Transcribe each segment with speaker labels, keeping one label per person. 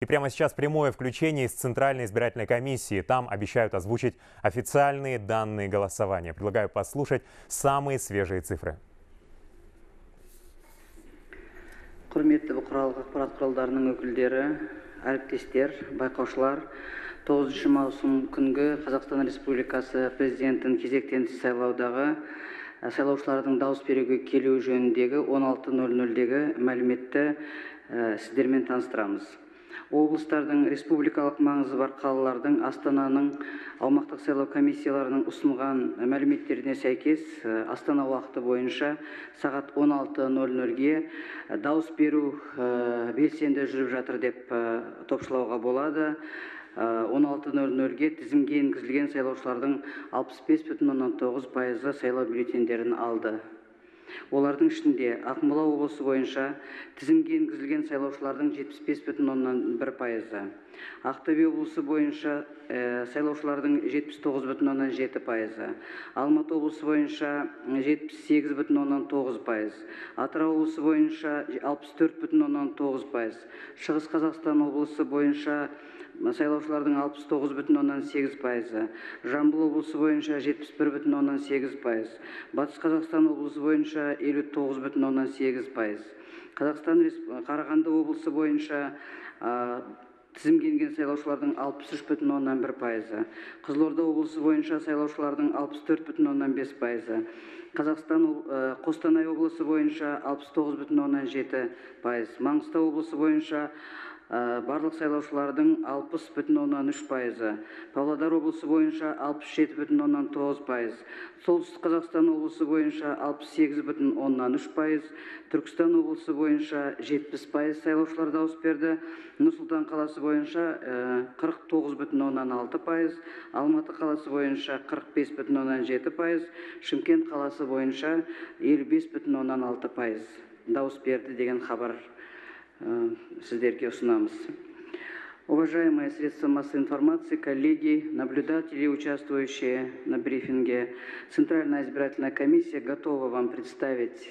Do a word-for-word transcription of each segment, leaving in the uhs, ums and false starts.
Speaker 1: И прямо сейчас прямое включение из Центральной избирательной комиссии. Там обещают озвучить официальные данные голосования. Предлагаю послушать самые свежие цифры.
Speaker 2: Құрметті бұқаралық ақпарат құралдарының өкілдері, әріптестер, байқаушылар, тоғызыншы маусым күнгі Қазақстан Республикасы президентін кезектен тыс сайлаудағы сайлаушылардың дауыс беруге келуі жөніндегі он алты нөл нөлдегі мәліметті сіздермен таныстырамыз. Облыстардың республикалық маңызы бар қалалардың Астананың аумақтық сайлау комиссияларының ұсынған мәліметтеріне сәйкес Астана уақыты бойынша сағат он алты нөл нөлге дауыс беру белсенді жүріп жатыр деп топшылауға болады. он алты нөл нөлге тізімге енгізілген сайлаушылардың алпыс бес бүтін оннан тоғыз пайызы сайлау бюллетендерін алды. Олардың ішінде Ақмола облысы бойынша тізімге енгізілген сайлаушылардың жетпіс бес бүтін оннан бір пайызы, Ақтөбе облысы бойынша сайлаушылардың жетпіс тоғыз бүтін оннан жеті пайызы, Алматы облысы бойынша жетпіс сегіз бүтін оннан тоғыз пайыз, Атырау облысы бойынша алпыс төрт бүтін оннан тоғыз пайыз, Шығыс Қазақстан облысы бойынша сайлаушылардың алпыс тоғыз бүтін оннан сегіз пайызы, Жамбыл облысы бойынша жетпіс бір бүтін оннан сегіз пайыз, Батыс Қазақстан облысы бойынша елу тоғыз бүтін оннан сегіз пайыз, Қазақстан Қарағанды облысы бойынша тізімге енген сайлаушылардың алпыс үш бүтін оннан бір пайызы, Қызылорда облысы бойынша сайлаушылардың алпыс төрт бүтін оннан бес пайызы, Қазақстан Қостанай облысы бойынша алпыс тоғыз бүтін оннан жеті пайыз, Маңғыстау облысы бойынша барлық сайлаушылардың алпыс бүтін оннан үш пайызы, Павлодар облысы бойынша алпыс жеті бүтін оннан тоғыз пайыз, Солтүстік Қазақстан облысы бойынша алпыс сегіз бүтін оннан үш пайыз, Түркістан облысы бойынша жетпіс пайыз сайлаушылар дауыс берді, Нұр-Сұлтан қаласы бойынша қырық тоғыз бүтін оннан алты пайыз, Алматы қаласы бойынша қырық бес бүтін оннан жеті пайыз, Шымкент қаласы бойынша елу бес бүтін оннан алты пайыз дауыс берді деген хабар сіздерге ұсынамыз. Уважаемые средства массовой информации, коллеги, наблюдатели, участвующие на брифинге, Центральная избирательная комиссия готова вам представить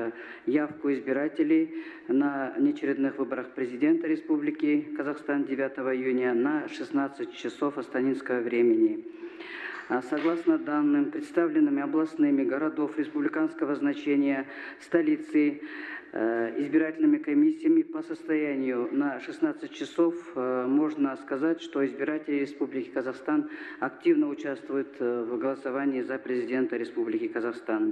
Speaker 2: явку избирателей на внеочередных выборах президента Республики Казахстан девятого июня на шестнадцать часов астанинского времени. Согласно данным, представленными областными городов республиканского значения, столицы, избирательными комиссиями по состоянию на шестнадцать часов можно сказать, что избиратели Республики Казахстан активно участвуют в голосовании за президента Республики Казахстан.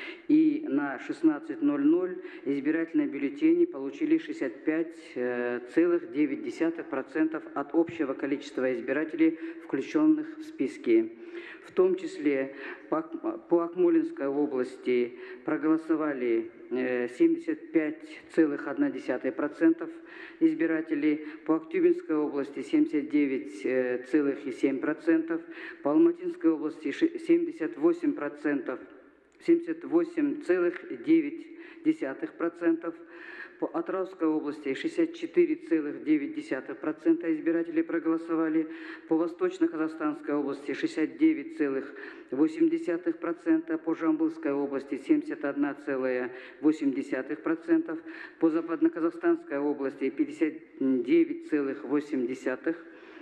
Speaker 2: И на шестнадцать ноль ноль избирательные бюллетени получили шестьдесят пять целых девять десятых процента от общего количества избирателей, включенных в списки. В том числе по Акмолинской области проголосовали семьдесят пять целых одна десятая процента избирателей, по Актюбинской области семьдесят девять целых семь десятых процента, по Алматинской области семьдесят восемь процентов, семьдесят восемь целых девять десятых процента, по Атырауской области шестьдесят четыре целых девять десятых процента избирателей проголосовали, по Восточно-Казахстанской области шестьдесят девять целых восемь десятых процента, по Жамбылской области семьдесят один целых восемь десятых процента, по Западно-Казахстанской области пятьдесят девять целых восемь десятых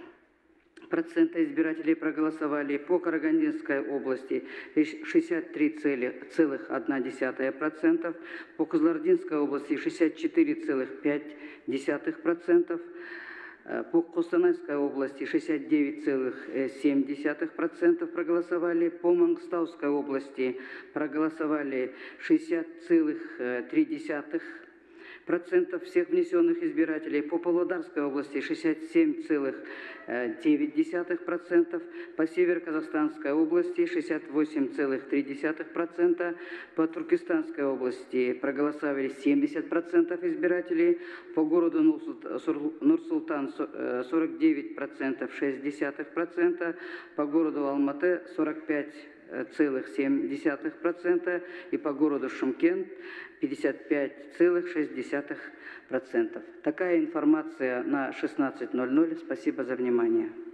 Speaker 2: процента избирателей проголосовали, по Карагандинской области шестьдесят три целых одна десятая процента, по Кызылординской области шестьдесят четыре целых пять десятых процента, по Костанайской области шестьдесят девять целых семь десятых процента проголосовали, по Мангостауской области проголосовали шестьдесят целых три десятых процентов всех внесенных избирателей, по Павлодарской области шестьдесят семь целых девять десятых процента, по Северо-Казахстанской области шестьдесят восемь целых три десятых процента, по Туркестанской области проголосовали семьдесят процентов избирателей, по городу Нур-Султан сорок девять целых шесть десятых процента, по городу Алматы сорок пять целых семь десятых процента и по городу Шымкент пятьдесят пять целых шесть десятых процента. Такая информация на шестнадцать ноль ноль. Спасибо за внимание.